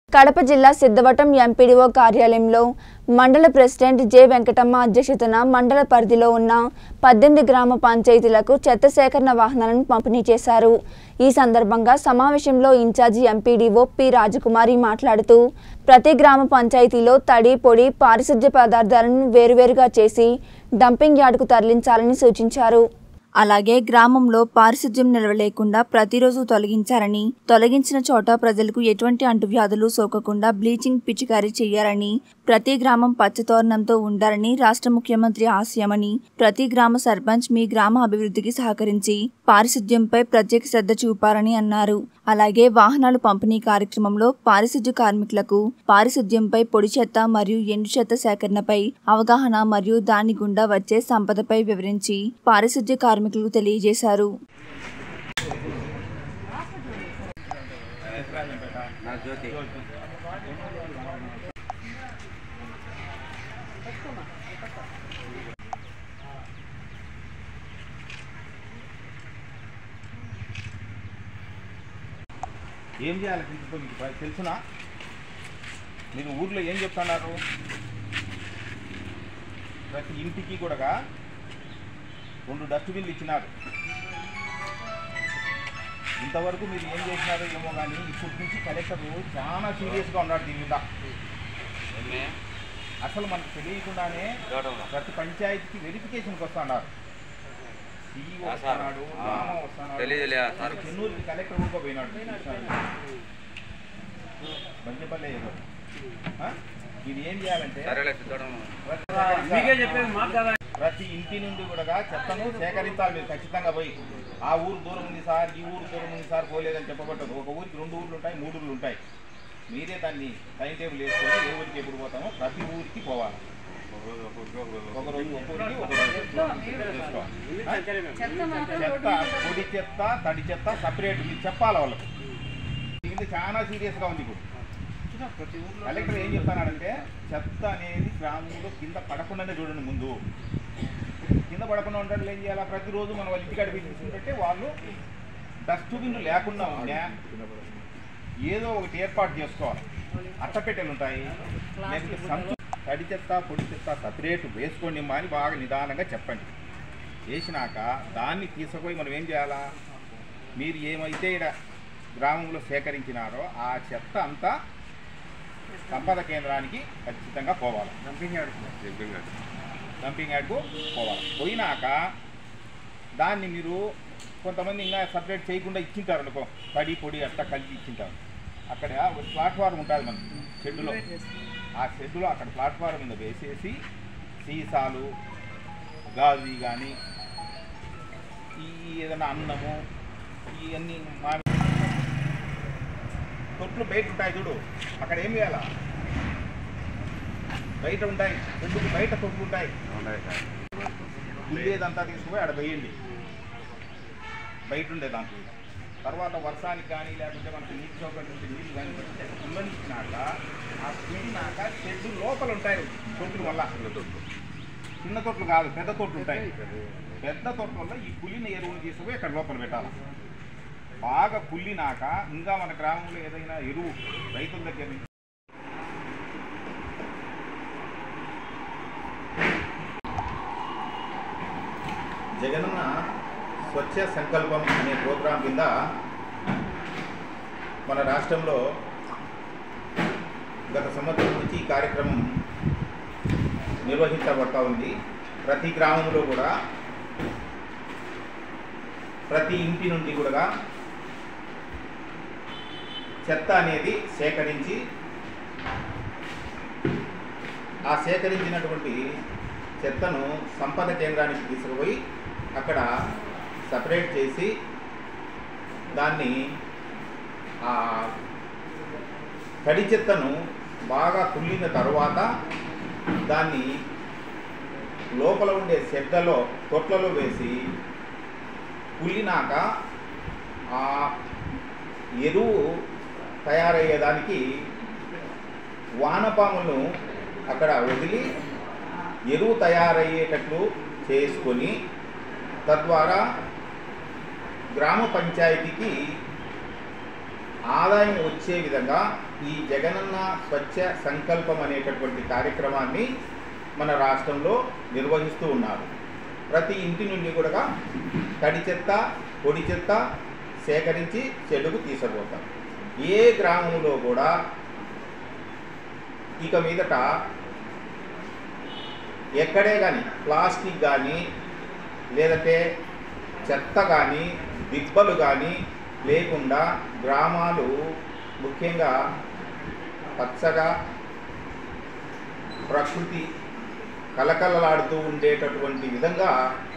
కడప జిల్లా సిద్ధవటం ఎంపీడీఓ కార్యాలయంలో మండల ప్రెసిడెంట్ జె వెంకటమ్మ అధ్యక్షతన మండల పరిధిలో ఉన్న 18 గ్రామ పంచాయతీలకు చెత్త సేకరణ వాహనాలను పంపిణీ చేశారు। ఈ సందర్భంగా సమావేశంలో ఇన్ఛార్జి ఎంపీడీఓ పి రాజకుమారి మాట్లాడుతూ ప్రతి గ్రామ పంచాయతీలో తడి పొడి పారిశుధ్య పదార్థాలను వేరువేరుగా చేసి డంపింగ్ యార్డుకు తరలించాలని సూచించారు। అలాగే గ్రామంలో పారిశుధ్యం నిలవలేకుండా ప్రతిరోజు తొలగించారని, తొలగించిన చోట ప్రజలకు ఎటువంటి అంటువ్యాధులు సోకకుండా బ్లీచింగ్ పిచికారీ చేయాలని, ప్రతి గ్రామం పచ్చతోరణంతో ఉండాలని రాష్ట్ర ముఖ్యమంత్రి ఆశయమని, ప్రతి గ్రామ సర్పంచ్ మీ గ్రామ అభివృద్ధికి సహకరించి పారిశుధ్యంపై ప్రత్యేక శ్రద్ధ చూపాలని అన్నారు। అలాగే వాహనాలు పంపిణీ కార్యక్రమంలో పారిశుధ్య కార్మికులకు పారిశుధ్యంపై పొడి చెత్త మరియు ఎండు చెత్త సేకరణపై అవగాహన మరియు దాని గుండా వచ్చే సంపదపై వివరించి పారిశుధ్య కార్మికులకు తెలియజేశారు। ఏం చేయాలి మీకు తెలుసునా? మీరు ఊర్లో ఏం చెప్తున్నారు? ప్రతి ఇంటికి కూడా 2 డస్ట్బిన్లు ఇచ్చినారు। ఇంతవరకు మీరు ఏం చేసినారో ఏమో కానీ ఇప్పటి నుంచి కలెక్టర్ చాలా సీరియస్గా ఉన్నాడు దీని మీద। అసలు మనకు తెలియకుండానే ప్రతి పంచాయతీకి వెరిఫికేషన్కి వస్తున్నారు। CEO వస్తున్నాడు, గ్రామం వస్తున్నాడు, చెన్నూరుకి కలెక్టర్ కూడా పోయినాడు, బంజపల్లి ఇది ఏం చేయాలంటే ప్రతి ఇంటి నుండి కూడా చెత్తను సేకరించాలి మీరు ఖచ్చితంగా పోయి। ఆ ఊరు దూరం ఉంది సార్, ఈ ఊరు దూరం ఉంది సార్, పోలేదని చెప్పబట్టదు। ఒక ఊరికి 2 ఊర్లు ఉంటాయి, 3 ఊర్లు ఉంటాయి। మీరే దాన్ని టైం టేబుల్ వేసుకొని ఏ ఊరికి ఎప్పుడు పోతామో ప్రతి ఊరికి పోవాలి। ఒక రోజు ఒక్కొక్కరికి ఒక రోజు చెత్త, పొడి చెత్త, తడి చెత్త సపరేట్ మీరు చెప్పాలి వాళ్ళకి। ఇది చాలా సీరియస్గా ఉంది ఇప్పుడు। కలెక్టర్ ఏం చెప్తానంటే చెత్త అనేది గ్రామంలో కింద పడకుండానే చూడండి। ముందు కింద పడకుండా ఉండడం ఏం చేయాలి? ప్రతిరోజు మనం వాళ్ళ ఇంటికాడ తీసుకుంటే వాళ్ళు డస్ట్బిన్లు లేకుండా ఉన్నా ఏదో ఒకటి ఏర్పాటు చేసుకోవాలి। అట్టపెట్టెలు ఉంటాయి, లేకపోతే సంతు తడి చెత్త పొడి చెత్త సపరేట్ వేసుకోండి అని బాగా నిదానంగా చెప్పండి। వేసినాక దాన్ని తీసుకుపోయి మనం ఏం చేయాలా? మీరు ఏమైతే ఇక్కడ గ్రామంలో సేకరించినారో ఆ చెత్త అంతా సంపద కేంద్రానికి ఖచ్చితంగా పోవాలి, డంపింగ్ యార్డ్కు పోవాలి। పోయినాక దాన్ని మీరు కొంతమంది ఇంకా సపరేట్ చేయకుండా ఇచ్చింటారు అనుకో, తడి పొడి అట్లా కలిపి ఇచ్చింటారు। అక్కడ ఒక ప్లాట్ఫారం ఉంటుంది మన షెడ్డులో, ఆ షెడ్డులో అక్కడ ప్లాట్ఫారం మీద వేసేసి సీసాలు గాజు కానీ ఈ ఏదైనా అన్నము ఇవన్నీ తొట్లు బయట ఉంటాయి చూడు, అక్కడ ఏం చేయాలా? బయట ఉంటాయి, రెండుకు బయట తొట్లు ఉంటాయి, ఉండేదంతా తీసుకుపోయి అక్కడ వేయండి బయట ఉండే దాంట్లో। తర్వాత వర్షానికి కానీ లేకుంటే మనకి నీటి సౌకర్యం ఉంటే నీళ్ళు కానీ కుమ్మనిచ్చినాక ఆ పిండినాక చెట్టు లోపల ఉంటాయి తొట్లు వల్ల, చిన్న తొట్లు కాదు పెద్ద తొట్లు ఉంటాయి। పెద్ద తొట్లలో ఈ కుళ్ళిన ఎరువులు తీసుకుపోయి అక్కడ లోపల పెట్టాలి। బాగా కుళ్ళినాక ఇంకా మన గ్రామంలో ఏదైనా ఎరువు రైతుల దగ్గర నుంచి జగనన్న స్వచ్ఛ సంకల్పం అనే ప్రోగ్రాం కింద మన రాష్ట్రంలో గత సంవత్సరం నుంచి ఈ కార్యక్రమం నిర్వహించబడతా ఉంది। ప్రతి గ్రామంలో కూడా ప్రతి ఇంటి నుండి కూడా చెత్త అనేది సేకరించి ఆ సేకరించినటువంటి చెత్తను సంపద కేంద్రానికి తీసుకుపోయి అక్కడ సపరేట్ చేసి దాన్ని ఆ తడి చెత్తను బాగా కుళ్ళిన తర్వాత దాన్ని లోపల ఉండే చెత్తలో తొట్లలో వేసి కుళ్ళినాక ఆ ఎరువు తయారయ్యేదానికి వానపాములను అక్కడ వదిలి ఎరువు తయారయ్యేటట్లు చేసుకొని తద్వారా గ్రామ పంచాయతీకి ఆదాయం వచ్చే విధంగా ఈ జగనన్న స్వచ్ఛ సంకల్పం అనేటటువంటి కార్యక్రమాన్ని మన రాష్ట్రంలో నిర్వహిస్తూ ఉన్నారు. ప్రతి ఇంటి నుండి కూడా తడి చెత్త పొడి చెత్త సేకరించి చెడుకు తీసుకుపోతాం. ఏ గ్రామంలో కూడా ఇక మీదట ఎక్కడే కానీ ప్లాస్టిక్ కానీ లేదంటే చెత్త కానీ దిబ్బలు కానీ లేకుండా గ్రామాలు ముఖ్యంగా పచ్చగా ప్రకృతి కలకలలాడుతూ ఉండేటటువంటి విధంగా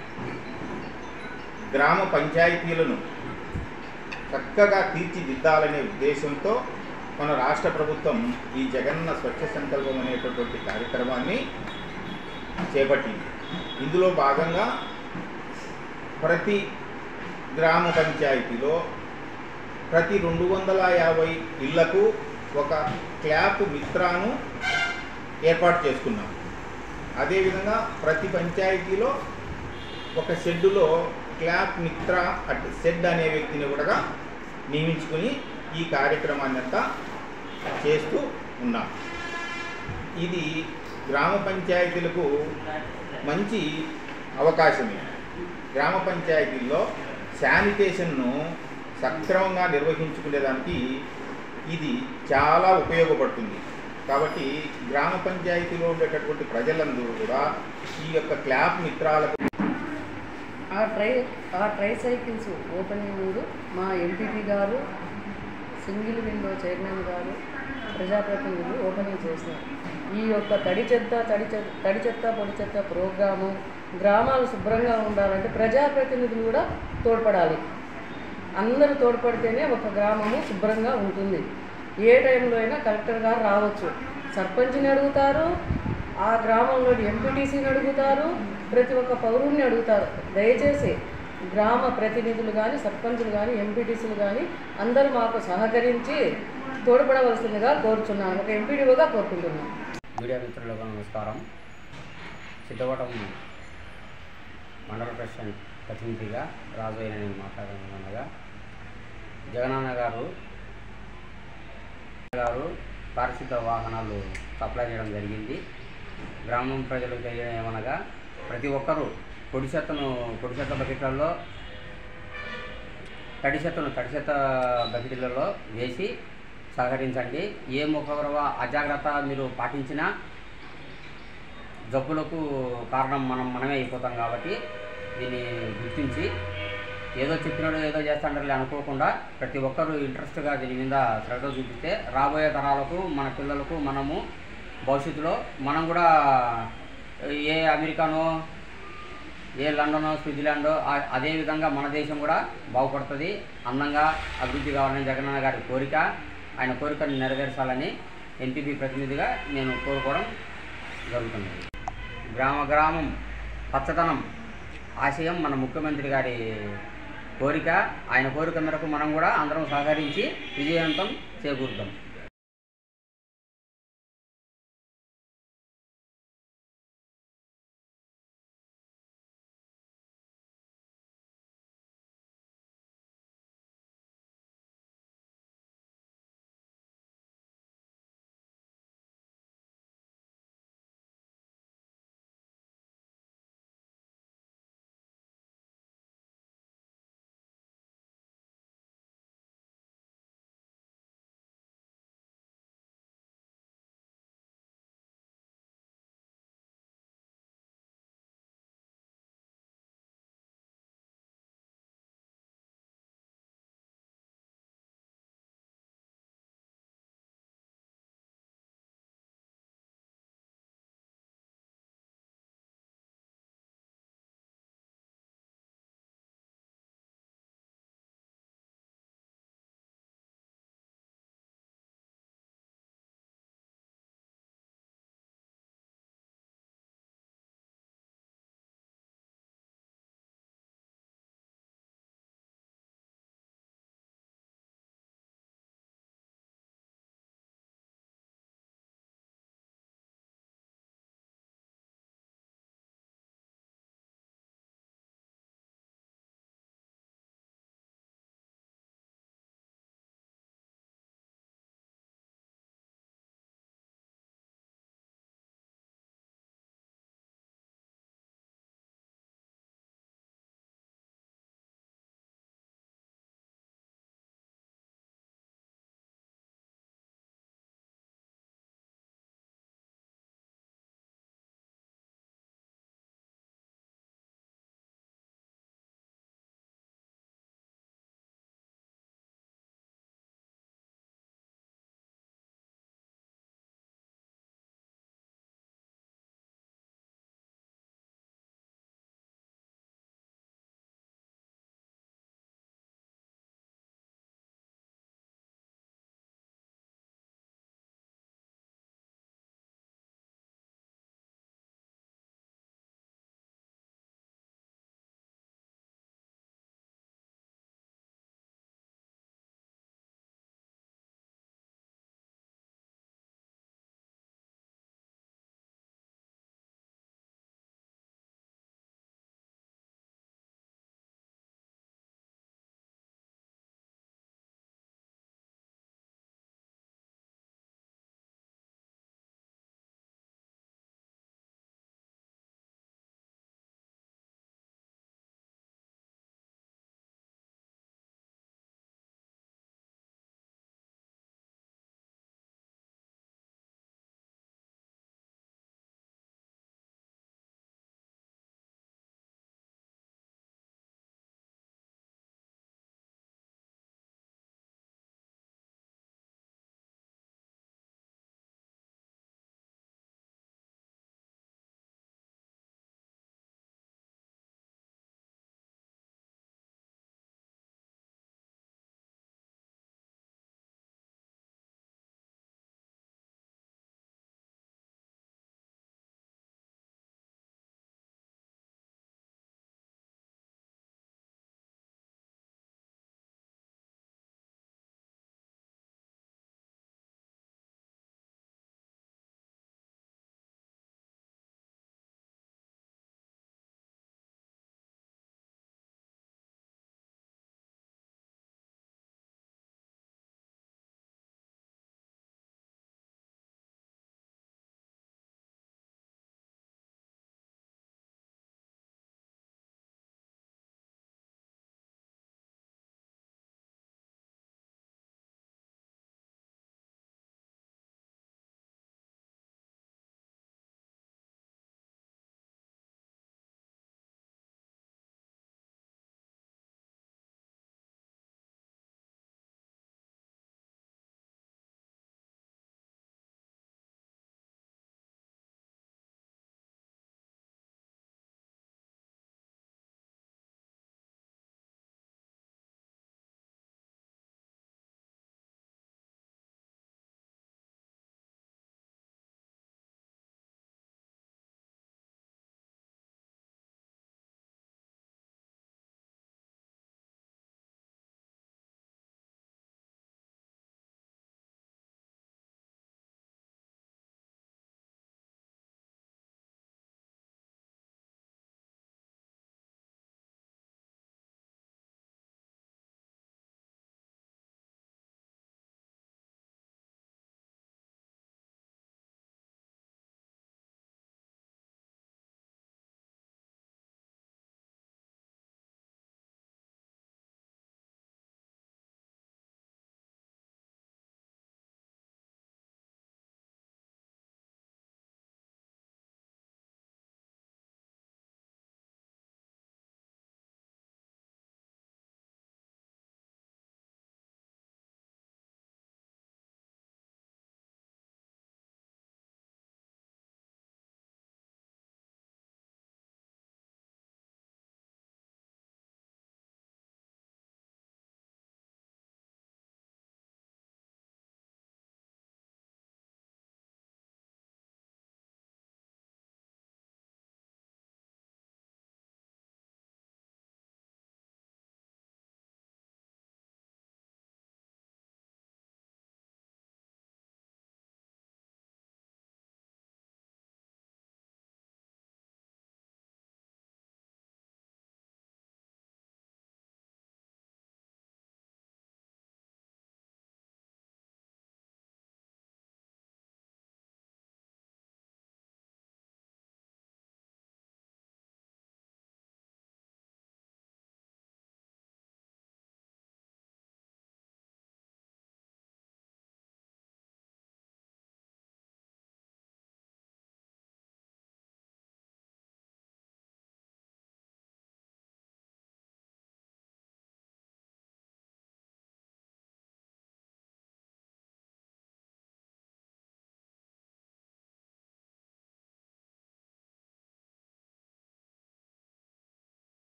గ్రామ పంచాయతీలను చక్కగా తీర్చిదిద్దాలనే ఉద్దేశంతో మన రాష్ట్ర ప్రభుత్వం ఈ జగనన్న స్వచ్ఛ సంకల్పం అనేటటువంటి కార్యక్రమాన్ని చేపట్టింది. ఇందులో భాగంగా ప్రతి గ్రామ పంచాయతీలో ప్రతి 250 ఇళ్లకు ఒక క్లాప్ మిత్రాను ఏర్పాటు చేసుకున్నాం. అదేవిధంగా ప్రతి పంచాయతీలో ఒక షెడ్డులో క్లాప్ మిత్ర షెడ్ అనే వ్యక్తిని కూడా నియమించుకొని ఈ కార్యక్రమాన్ని అంతా చేస్తూ ఉన్నాం. ఇది గ్రామ పంచాయతీలకు మంచి అవకాశమే. గ్రామ పంచాయతీల్లో శానిటేషన్ను సక్రమంగా నిర్వహించుకునేదానికి ఇది చాలా ఉపయోగపడుతుంది. కాబట్టి గ్రామ పంచాయతీలో ఉండేటటువంటి ప్రజలందరూ కూడా ఈ యొక్క క్లాప్ మిత్రాలకు ఆ ట్రైసైకిల్స్ ఓపెనింగ్ ముందు మా ఎంపీపీ గారు, సింగిల్ విండో చైర్మన్ గారు, ప్రజాప్రతినిధులు ఓపెనింగ్ చేసినారు. ఈ యొక్క తడి చెత్త పొడి చెత్త ప్రోగ్రాము గ్రామాలు శుభ్రంగా ఉండాలంటే ప్రజాప్రతినిధులు కూడా తోడ్పడాలి. అందరూ తోడ్పడితేనే ఒక గ్రామము శుభ్రంగా ఉంటుంది. ఏ టైంలో అయినా కలెక్టర్ గారు రావచ్చు, సర్పంచ్ని అడుగుతారు, ఆ గ్రామంలోని ఎంపీటీసీని అడుగుతారు, ప్రతి ఒక్క పౌరుని అడుగుతారు. దయచేసి గ్రామ ప్రతినిధులు కానీ, సర్పంచులు కానీ, ఎంపీటీసీలు కానీ అందరూ మాకు సహకరించి తోడ్పడవలసిందిగా కోరుచున్నాను. ఒక ఎంపీడీఓగా కోరుకుంటున్నాను. మీడియా మిత్రులకు నమస్కారం. సిద్ధవటం మండల ప్రెసిడెంట్ ప్రతినిధిగా రాజు అయిన నేను మాట్లాడుతున్నానగా, జగనన్న గారు పారిశుద్ధ వాహనాలు సప్లై చేయడం జరిగింది. గ్రామం ప్రజలకు తెలియడం ఏమనగా ప్రతి ఒక్కరూ పొడి చెత్త బకెట్లలో తడి చెత్త బకెట్లలో వేసి సహకరించండి. ఏ ముఖవరవ అజాగ్రత్త మీరు పాటించినా జబ్బులకు కారణం మనమే అయిపోతాం. కాబట్టి దీన్ని గుర్తించి ఏదో చెప్పినాడు ఏదో చేస్తాడని అనుకోకుండా ప్రతి ఒక్కరూ ఇంట్రెస్ట్గా దీని మీద శ్రద్ధ చూపిస్తే రాబోయే తరాలకు మన పిల్లలకు మనము భవిష్యత్తులో మనం కూడా ఏ అమెరికానో ఏ లండనో స్విట్జర్లాండో అదేవిధంగా మన దేశం కూడా బాగుపడుతుంది, అందంగా అభివృద్ధి కావాలని జగనన్న గారి కోరిక. ఆయన కోరికను నెరవేర్చాలని ఎంపీపీ ప్రతినిధిగా నేను కోరుకోవడం జరుగుతుంది. గ్రామం పచ్చదనం ఆశయం మన ముఖ్యమంత్రి గారి కోరిక. ఆయన కోరిక మేరకు మనం కూడా అందరం సహకరించి విజయవంతం చేకూరుతాం.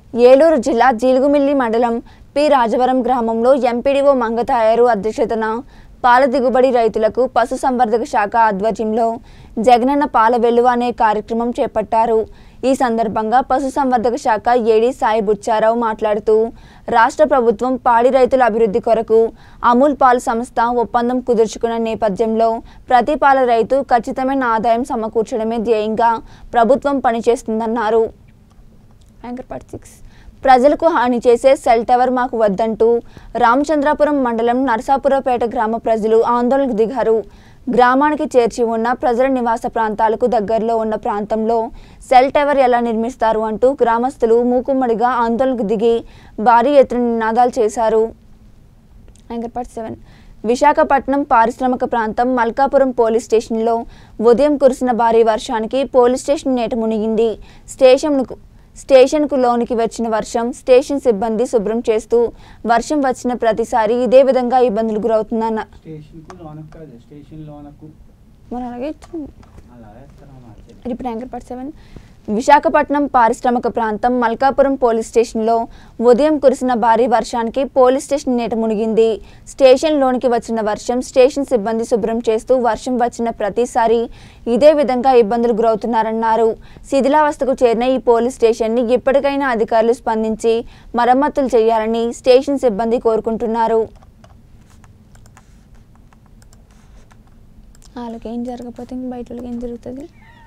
ఏలూరు జిల్లా జీలుగుమిల్లి మండలం పి రాజవరం గ్రామంలో ఎంపీడీఓ మంగతాయారు అధ్యక్షతన పాల దిగుబడి రైతులకు పశుసంవర్ధక శాఖ ఆధ్వర్యంలో జగనన్న పాల వెలువ అనే కార్యక్రమం చేపట్టారు. ఈ సందర్భంగా పశుసంవర్ధక శాఖ ఏడీ సాయి బుచ్చారావు మాట్లాడుతూ రాష్ట్ర ప్రభుత్వం పాడి రైతుల అభివృద్ధి కొరకు అమూల్ పాల్ సంస్థ ఒప్పందం కుదుర్చుకున్న నేపథ్యంలో ప్రతి పాల రైతు ఖచ్చితమైన ఆదాయం సమకూర్చడమే ధ్యేయంగా ప్రభుత్వం పనిచేస్తుందన్నారు. ప్రజలకు హాని చేసే సెల్ టవర్ మాకు వద్దంటూ రామచంద్రాపురం మండలం నరసాపురపేట గ్రామ ప్రజలు ఆందోళనకు దిగారు. గ్రామానికి చేర్చి ఉన్న ప్రజల నివాస ప్రాంతాలకు దగ్గరలో ఉన్న ప్రాంతంలో సెల్ టవర్ ఎలా నిర్మిస్తారు అంటూ గ్రామస్తులు మూకుమ్మడిగా ఆందోళనకు దిగి భారీ ఎత్తున నినాదాలు చేశారు. విశాఖపట్నం పారిశ్రామిక ప్రాంతం మల్కాపురం పోలీస్ స్టేషన్లో ఉదయం కురిసిన భారీ వర్షానికి పోలీస్ స్టేషన్ నీట మునిగింది. స్టేషన్కు లోనికి వచ్చిన వర్షం స్టేషన్ సిబ్బంది శుభ్రం చేస్తూ వర్షం వచ్చిన ప్రతిసారి ఇదే విధంగా ఇబ్బందులు గురవుతుందన్న విశాఖపట్నం పారిశ్రామిక ప్రాంతం మల్కాపురం పోలీస్ స్టేషన్లో ఉదయం కురిసిన భారీ వర్షానికి పోలీస్ స్టేషన్ నీట మునిగింది. స్టేషన్లోనికి వచ్చిన వర్షం స్టేషన్ సిబ్బంది శుభ్రం చేస్తూ వర్షం వచ్చిన ప్రతిసారి ఇదే విధంగా ఇబ్బందులు గురవుతున్నారన్నారు. శిథిలావస్థకు చేరిన ఈ పోలీస్ స్టేషన్ని ఇప్పటికైనా అధికారులు స్పందించి మరమ్మతులు చేయాలని స్టేషన్ సిబ్బంది కోరుకుంటున్నారు. వాళ్ళకేం జరగకపోతే బయట వాళ్ళకి ఏం జరుగుతుంది?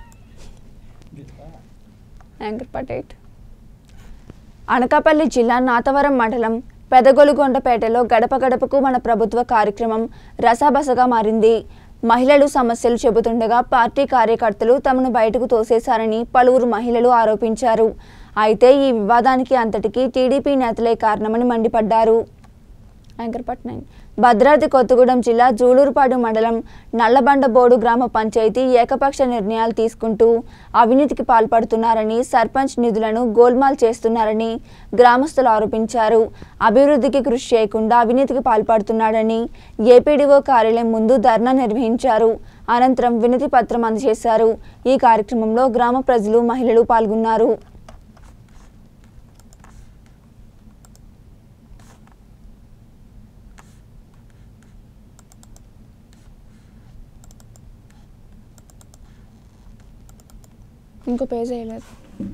అనకాపల్లి జిల్లా నాతవరం మండలం పెదగొలుగొండపేటలో గడప గడపకు మన ప్రభుత్వ కార్యక్రమం రసాబసగా మారింది. మహిళలు సమస్యలు చెబుతుండగా పార్టీ కార్యకర్తలు తమను బయటకు తోసేశారని పలువురు మహిళలు ఆరోపించారు. అయితే ఈ వివాదానికి అంతటికీ టీడీపీ నేతలే కారణమని మండిపడ్డారు. భద్రాద్రి కొత్తగూడెం జిల్లా జూలూరుపాడు మండలం నల్లబండబోడు గ్రామ పంచాయతీ ఏకపక్ష నిర్ణయాలు తీసుకుంటూ అవినీతికి పాల్పడుతున్నారని, సర్పంచ్ నిధులను గోల్మాల్ చేస్తున్నారని గ్రామస్తులు ఆరోపించారు. అభివృద్ధికి కృషి చేయకుండా అవినీతికి పాల్పడుతున్నాడని ఏపీడీఓ కార్యాలయం ముందు ధర్నా నిర్వహించారు. అనంతరం వినతి పత్రం అందజేశారు. ఈ కార్యక్రమంలో గ్రామ ప్రజలు, మహిళలు పాల్గొన్నారు. ఇంకో పేజ్ వేయలేదు.